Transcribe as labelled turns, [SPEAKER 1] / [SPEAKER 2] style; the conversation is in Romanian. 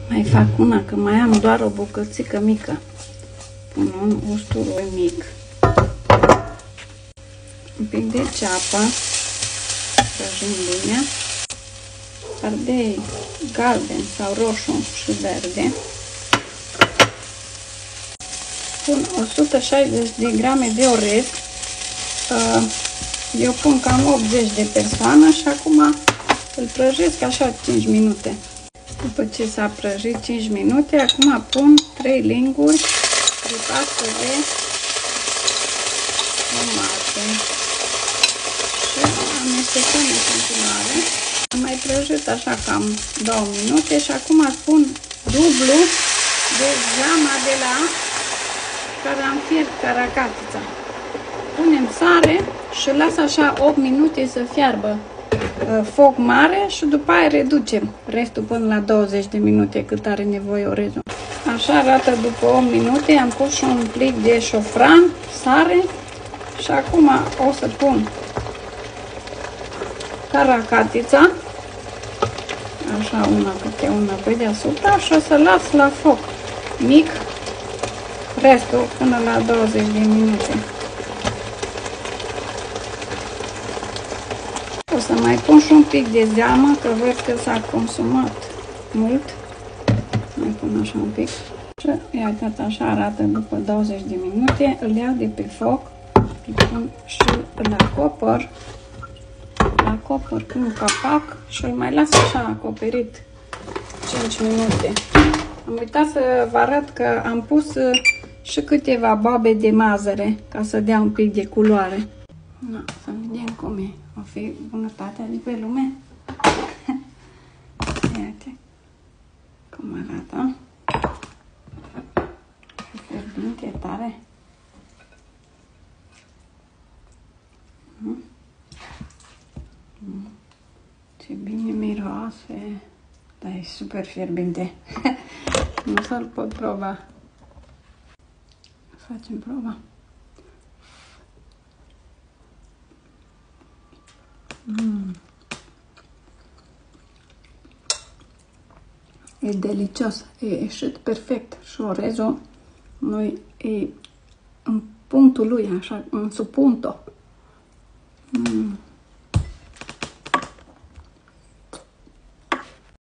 [SPEAKER 1] Mai fac una, că mai am doar o bucățică mică. Pun un usturoi mic, un pic de ceapă, prăjim bine, ardei galben sau roșu și verde. Pun 160 de grame de orez. Eu pun cam 80 de persoane și acum îl prăjesc așa 5 minute. După ce s-a prăjit 5 minute, acum pun 3 linguri de pastă de tomate și amestecăm în continuare. Am mai prăjit așa cam 2 minute și acum pun dublu de zeama de la care am fiert caracatița. Punem sare și las așa 8 minute să fiarbă. Foc mare și după aia reducem restul până la 20 de minute cât are nevoie orezul. Așa arată după 8 minute. Am pus și un plic de șofran, sare și acum o să pun caracatița, așa una câte una pe deasupra și o să las la foc mic restul până la 20 de minute. O să mai pun și un pic de zeamă, că văd că s-a consumat mult. Mai pun așa un pic. Și iată, așa arată după 20 de minute. Îl iau de pe foc, îl pun și îl acopăr. Îl acopăr cu un capac și îl mai las așa acoperit 5 minute. Am uitat să vă arăt că am pus și câteva boabe de mazăre, ca să dea un pic de culoare. Na, să vedem cum e. O fi bunătatea de pe lume. Iată cum arată. E fierbinte tare. Ce bine miroase. Dar e super fierbinte. Nu să-l pot proba. Facem proba. E delicios, e ieșit perfect și orezul nu e în punctul lui, așa, în sub punto.